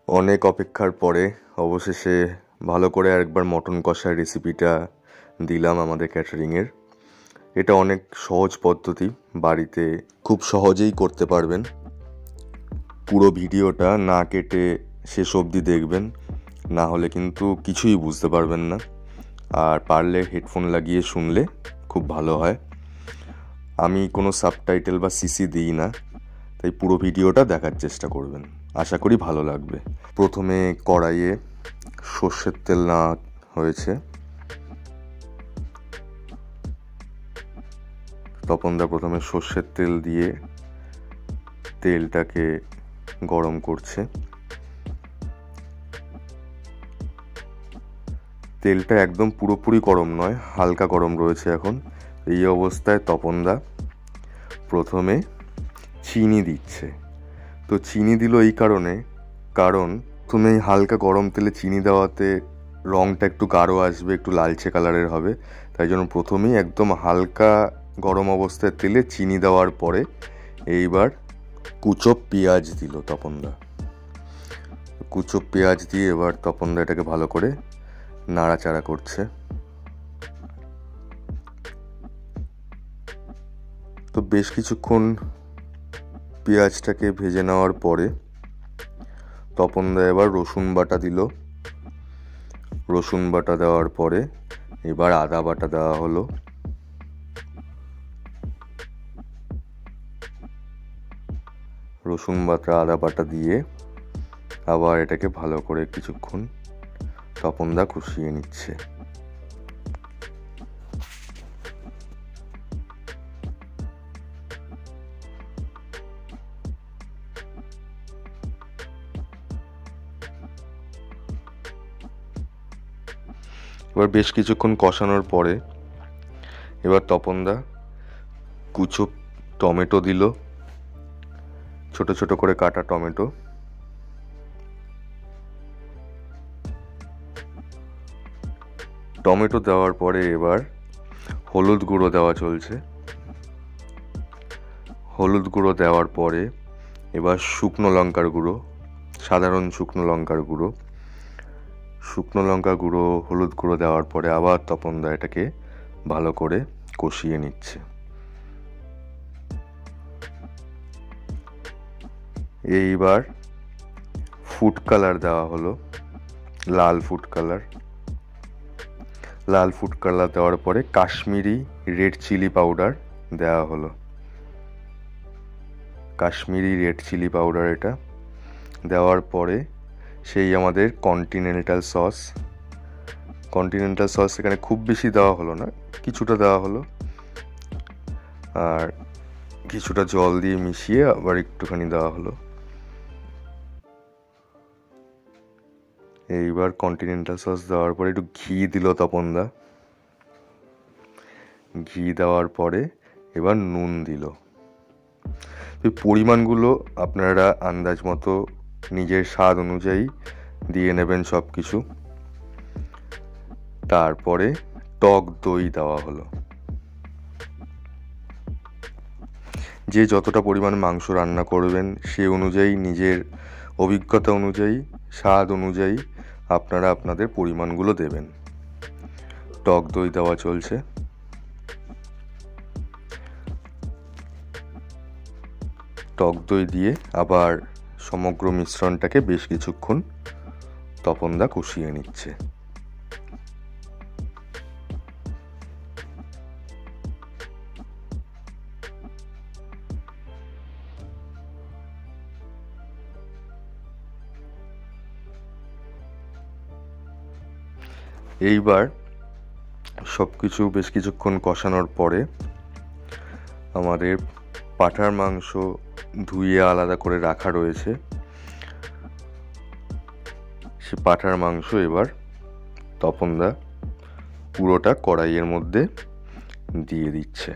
অনেক অপেক্ষার পরে অবশেষে ভালো করে আরেকবার মটন কষার রেসিপিটা দিলাম আমাদের ক্যাটারিংয়ের। এটা অনেক সহজ পদ্ধতি, বাড়িতে খুব সহজেই করতে পারবেন। পুরো ভিডিওটা না কেটে শেষ অবধি দেখবেন, না হলে কিন্তু কিছুই বুঝতে পারবেন না। আর পারলে হেডফোন লাগিয়ে শুনলে খুব ভালো হয়। আমি কোনো সাবটাইটেল বা সিসি দিই না, তাই পুরো ভিডিওটা দেখার চেষ্টা করবেন, আশা করি ভালো লাগবে। প্রথমে কড়াইয়ে সর্ষের তেল নেওয়া হয়েছে। তপনদা প্রথমে সর্ষের তেল দিয়ে তেলটাকে গরম করছে। তেলটা একদম পুরোপুরি গরম নয়, হালকা গরম রয়েছে এখন। এই অবস্থায় তপনদা প্রথমে চিনি দিচ্ছে। তো চিনি দিল এই কারণ প্রথমে হালকা গরম তেলে চিনি দেওয়াতে রঙটা একটু গাঢ় আসবে, একটু লালচে কালারের হবে। তাই জন্য প্রথমেই একদম হালকা গরম অবস্থায় তেলে চিনি দেওয়ার পরে এইবার কুচো পেঁয়াজ দিল তপনদা। কুচো পেঁয়াজ দিয়ে এবার তপনদা এটাকে ভালো করে নাড়াচাড়া করছে। তো বেশ কিছুক্ষণ পেঁয়াজটাকে ভেজে নেওয়ার পরে তপনদা এবার রসুন বাটা দিল। রসুন বাটা দেওয়ার পরে এবার আদা বাটা দেওয়া হলো। রসুন বাটা আদা বাটা দিয়ে আবার এটাকে ভালো করে কিছুক্ষণ তপনদা কষিয়ে নিচ্ছে। এবার বেশ কিছুক্ষণ কষানোর পরে এবার তপনদা কুচো টমেটো দিল, ছোট ছোট করে কাটা টমেটো। টমেটো দেওয়ার পরে এবার হলুদ গুঁড়ো দেওয়া চলছে। হলুদ গুঁড়ো দেওয়ার পরে এবার শুকনো লঙ্কার গুঁড়ো, সাধারণ শুকনো লঙ্কার গুঁড়ো। শুকনো লঙ্কা গুঁড়ো, হলুদ গুঁড়ো দেওয়ার পরে আবার তপনদা এটাকে ভালো করে কষিয়ে নিচ্ছে। এইবার ফুড কালার দেওয়া হলো, লাল ফুড কালার। লাল ফুড কালার দেওয়ার পরে কাশ্মীরি রেড চিলি পাউডার দেওয়া হলো। কাশ্মীরি রেড চিলি পাউডার এটা দেওয়ার পরে সেই আমাদের কন্টিনেন্টাল সস। কন্টিনেন্টাল সস এখানে খুব বেশি দেওয়া হলো না, কিছুটা দেওয়া হলো। আর কিছুটা জল দিয়ে মিশিয়ে আবার একটুখানি দেওয়া হলো। এইবার কন্টিনেন্টাল সস দেওয়ার পরে একটু ঘি দিল তপনদা। ঘি দেওয়ার পরে এবার নুন দিল। পরিমাণগুলো আপনারা আন্দাজ মতো নিজের স্বাদ অনুযায়ী দিয়ে নেবেন সব কিছু। তারপরে টক দই দেওয়া হলো। যে যতটা পরিমাণ মাংস রান্না করবেন সে অনুযায়ী, নিজের অভিজ্ঞতা অনুযায়ী, স্বাদ অনুযায়ী আপনারা আপনাদের পরিমাণগুলো দেবেন। টক দই দেওয়া চলছে। টক দই দিয়ে আবার সমগ্র মিশ্রণটাকে বেশ কিছুক্ষণ তপনদা কষিয়ে নিচ্ছে। এইবার সব কিছু বেশ কিছুক্ষণ কষানোর পরে আমাদের পাঁঠার মাংস ধুয়ে আলাদা করে রাখা রয়েছে। সে পাঁঠার মাংস এবার তপনদা পুরোটা কড়াইয়ের মধ্যে দিয়ে দিচ্ছে।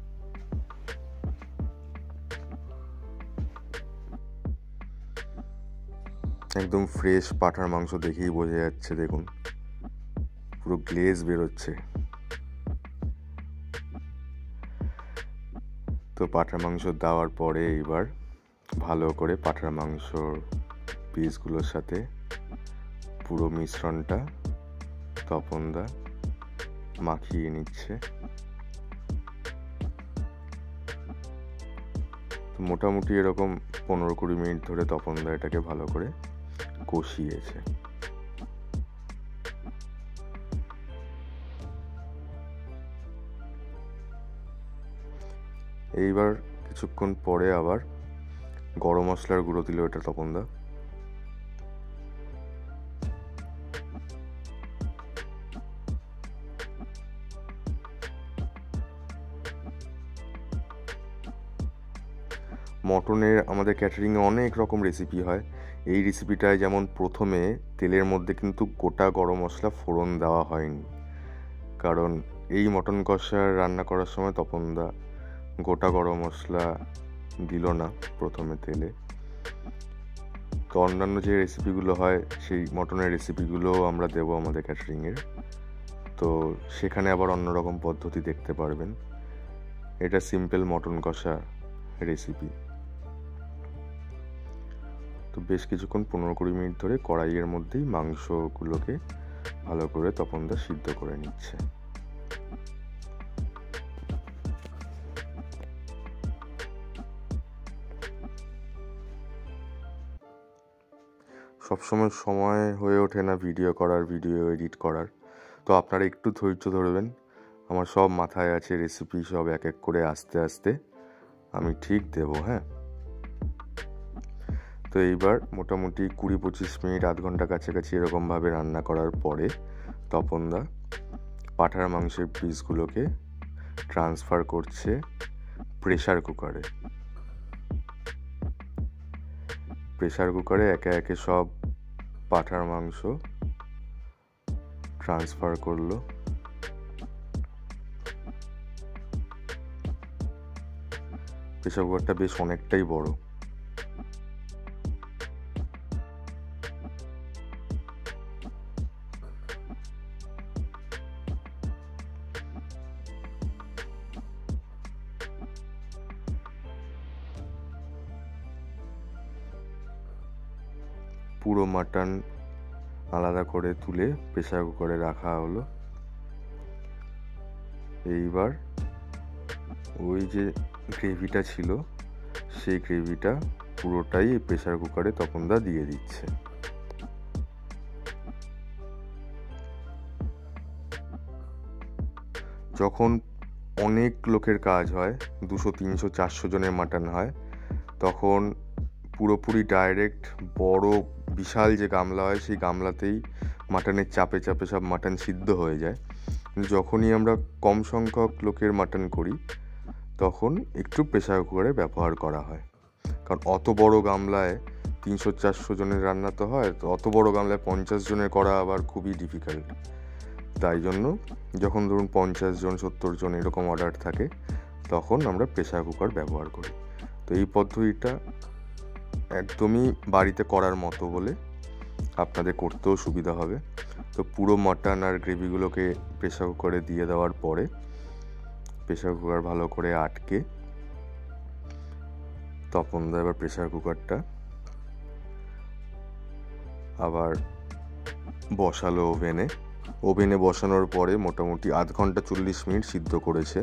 একদম ফ্রেশ পাঁঠার মাংস দেখেই বোঝা যাচ্ছে, দেখুন পুরো গ্লেজ বেরোচ্ছে। তো পাঁঠার মাংস দেওয়ার পরে এবার ভালো করে পাঁঠার মাংসর পিসগুলোর সাথে পুরো মিশ্রণটা তপনদা মাখিয়ে নিচ্ছে। মোটামুটি এরকম 15-20 মিনিট ধরে তপনদা এটাকে ভালো করে কষিয়েছে। এইবার কিছুক্ষণ পরে আবার গরম মশলার গুঁড়ো দিল এটা তপনদা। মটনের আমাদের ক্যাটারিংয়ে অনেক রকম রেসিপি হয়। এই রেসিপিটায় যেমন প্রথমে তেলের মধ্যে কিন্তু গোটা গরম মশলা ফোড়ন দেওয়া হয়নি, কারণ এই মটন কষা রান্না করার সময় তপনদা গোটা গরম মশলা দিল না প্রথমে তেলে। তো অন্যান্য যে রেসিপিগুলো হয় সেই মটনের রেসিপিগুলোও আমরা দেবো আমাদের ক্যাটারিংয়ের, তো সেখানে আবার অন্যরকম পদ্ধতি দেখতে পারবেন। এটা সিম্পল মটন কষা রেসিপি। তো বেশ কিছুক্ষণ 15-20 মিনিট ধরে কড়াইয়ের মধ্যেই মাংসগুলোকে ভালো করে তপনদা সিদ্ধ করে নিচ্ছে। সবসময় সময় হয়ে ওঠে না ভিডিও করার, ভিডিও এডিট করার, তো আপনারা একটু ধৈর্য ধরবেন। আমার সব মাথায় আছে রেসিপি, সব এক এক করে আস্তে আস্তে আমি ঠিক দেবো। হ্যাঁ, তো এইবার মোটামুটি 20-25 মিনিট, আধ ঘন্টা কাছাকাছি এরকমভাবে রান্না করার পরে তপনদা পাঁঠার মাংসের পিসগুলোকে ট্রান্সফার করছে প্রেসার কুকারে। প্রেসার কুকারে একে একে সব পাঁঠার মাংস ট্রান্সফার করলো। প্রেসার কুকারটা বেশ অনেকটাই বড়। পুরো মাটন আলাদা করে তুলে প্রেসার কুকারে রাখা হলো। এইবার ওই যে গ্রেভিটা ছিল সেই গ্রেভিটা পুরোটাই প্রেসার কুকারে তপনদা দিয়ে দিচ্ছে। যখন অনেক লোকের কাজ হয়, 200-300-400 জনের মাটন হয়, তখন পুরোপুরি ডাইরেক্ট বড় বিশাল যে গামলা হয় সেই গামলাতেই মাটনের চাপে চাপে সব মাটন সিদ্ধ হয়ে যায়। কিন্তু যখনই আমরা কম সংখ্যক লোকের মাটন করি তখন একটু প্রেসার কুকারে ব্যবহার করা হয়, কারণ অত বড় গামলায় 300-400 জনের রান্না তো হয়, তো অত বড় গামলায় 50 জনের করা আবার খুবই ডিফিকাল্ট। তাই জন্য যখন ধরুন 50 জন 70 জন এরকম অর্ডার থাকে তখন আমরা প্রেসার কুকার ব্যবহার করি। তো এই পদ্ধতিটা একদমই বাড়িতে করার মতো বলে আপনাদের করতেও সুবিধা হবে। তো পুরো মাটন আর গ্রেভিগুলোকে প্রেসার কুকারে দিয়ে দেওয়ার পরে প্রেসার কুকার ভালো করে আটকে তপনদা এবার প্রেসার কুকারটা আবার বসালো ওভেনে বসানোর পরে মোটামুটি আধ ঘন্টা 40 মিনিট সিদ্ধ করেছে।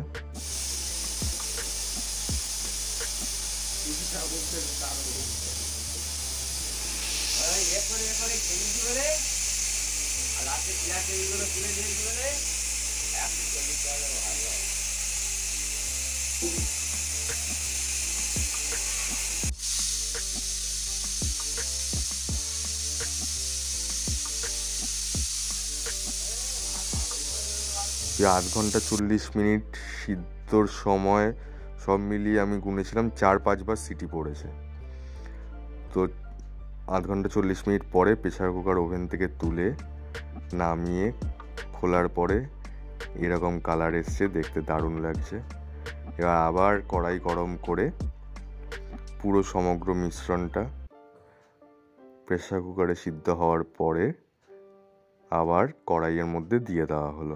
আধ ঘন্টা 40 মিনিট সিদ্ধর সময় সব মিলিয়ে আমি গুনেছিলাম 4-5 বার সিটি পড়েছে। তো আধ ঘন্টা 40 মিনিট পরে প্রেসার কুকার ওভেন থেকে তুলে নামিয়ে খোলার পরে এরকম কালার এসছে, দেখতে দারুণ লাগছে। এবার আবার কড়াই গরম করে পুরো সমগ্র মিশ্রণটা প্রেসার কুকারে সিদ্ধ হওয়ার পরে আবার কড়াইয়ের মধ্যে দিয়ে দেওয়া হলো।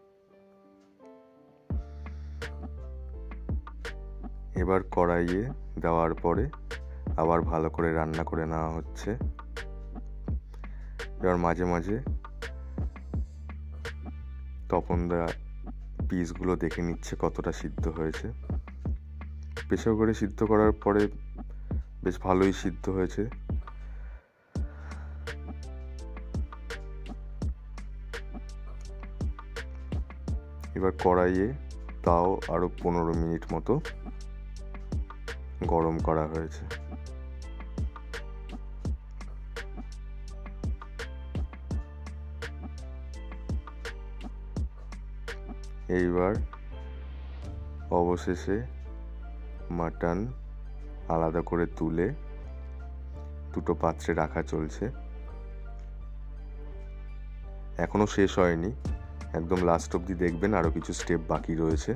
এবার কড়াইয়ে দেওয়ার পরে আবার ভালো করে রান্না করে নেওয়া হচ্ছে। এবার মাঝে মাঝে তপনদা পিসগুলো দেখে নিচ্ছে কতটা সিদ্ধ হয়েছে। প্রেসার করে সিদ্ধ করার পরে বেশ ভালোই সিদ্ধ হয়েছে। এবার কড়াইয়ে তাও আরো 15 মিনিট মতো গরম করা হয়েছে। এইবার অবশেষে মাটন আলাদা করে তুলে দুটো পাত্রে রাখা চলছে। এখনো শেষ হয়নি, একদম লাস্ট অবধি দেখবেন, আরো কিছু স্টেপ বাকি রয়েছে।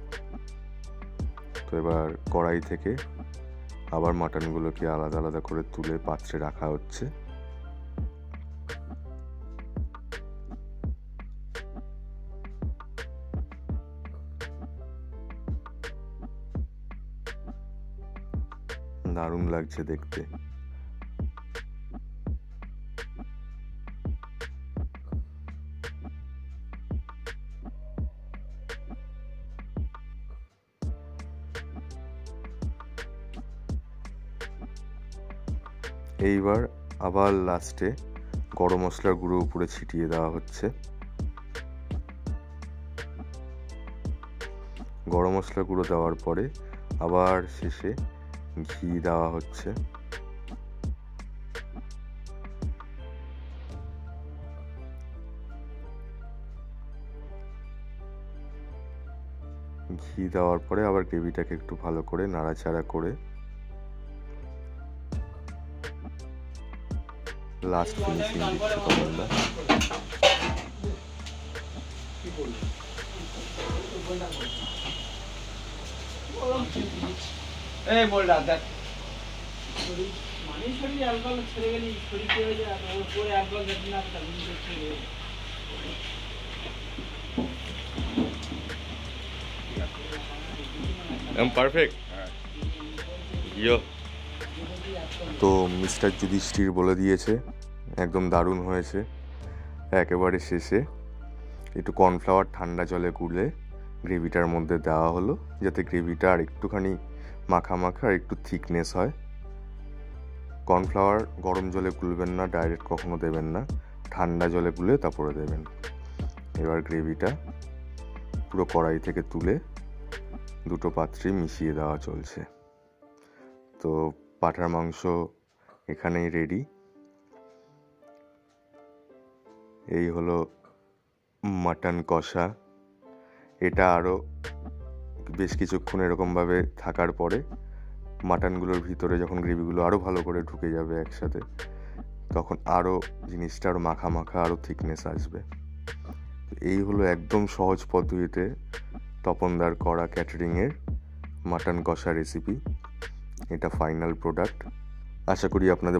তো এবার কড়াই থেকে আবার মাটনগুলোকে আলাদা আলাদা করে তুলে পাত্রে রাখা হচ্ছে। দারুণ লাগছে দেখতে। এইবার আবার লাস্টে গরম মশলার গুঁড়ো উপরে ছিটিয়ে দেওয়া হচ্ছে। গরম মশলার গুঁড়ো দেওয়ার পরে আবার শেষে ঘি দেওয়া হচ্ছে। ঘি দেওয়ার পরে আবার গ্রেভিটাকে একটু ভালো করে নাড়াচাড়া করে লাস্ট ফিনিশিং দিচ্ছে তপনদা। তো মিস্টার যুধিষ্ঠির বলে দিয়েছে একদম দারুণ হয়েছে। একেবারে শেষে একটু কর্নফ্লাওয়ার ঠান্ডা জলে গুলে গ্রেভিটার মধ্যে দেওয়া হলো, যাতে গ্রেভিটা আর একটুখানি মাখা মাখা আর একটু থিকনেস হয়। কর্নফ্লাওয়ার গরম জলে গুলবেন না, ডাইরেক্ট কখনো দেবেন না, ঠান্ডা জলে গুলে তারপরে দেবেন। এবার গ্রেভিটা পুরো কড়াই থেকে তুলে দুটো পাত্রে মিশিয়ে দেওয়া চলছে। তো পাঁঠার মাংস এখানেই রেডি। এই হলো মাটন কষা। এটা আরও বেশ কিছুক্ষণ এরকমভাবে থাকার পরে মাটনগুলোর ভিতরে যখন গ্রেভিগুলো আরও ভালো করে ঢুকে যাবে একসাথে, তখন আরও জিনিসটা আরও মাখা মাখা আরও থিকনেস আসবে। এই হলো একদম সহজ পদ্ধতিতে তপনদার করা ক্যাটারিংয়ের মাটন কষা রেসিপি। এটা ফাইনাল প্রোডাক্ট। আশা করি আপনাদের